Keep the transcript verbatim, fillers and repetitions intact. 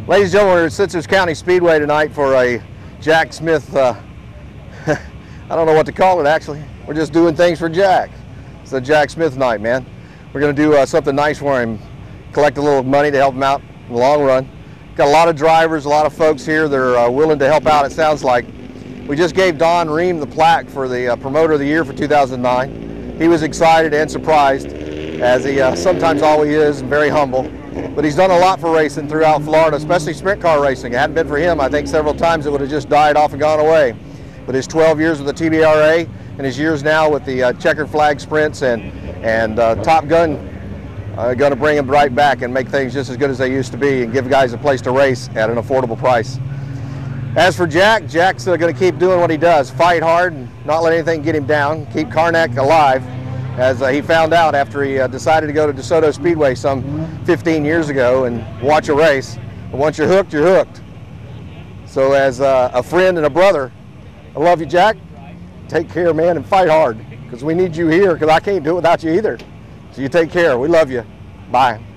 Ladies and gentlemen, we're at Citrus County Speedway tonight for a Jack Smith, uh, I don't know what to call it actually. We're just doing things for Jack. It's a Jack Smith night, man. We're going to do uh, something nice for him, collect a little money to help him out in the long run. Got a lot of drivers, a lot of folks here that are uh, willing to help out, it sounds like. We just gave Don Ream the plaque for the uh, Promoter of the Year for two thousand nine. He was excited and surprised, as he uh, sometimes always is, and very humble. But he's done a lot for racing throughout Florida, especially sprint car racing. If it hadn't been for him, I think several times it would have just died off and gone away. But his twelve years with the T B R A and his years now with the uh, checkered flag sprints and, and uh, Top Gun are uh, going to bring him right back and make things just as good as they used to be and give guys a place to race at an affordable price. As for Jack, Jack's uh, going to keep doing what he does, fight hard and not let anything get him down, keep Karnak alive, as uh, he found out after he uh, decided to go to DeSoto Speedway some fifteen years ago and watch a race. And once you're hooked, you're hooked. So as uh, a friend and a brother, I love you, Jack. Take care, man, and fight hard, because we need you here, because I can't do it without you either. So you take care. We love you. Bye.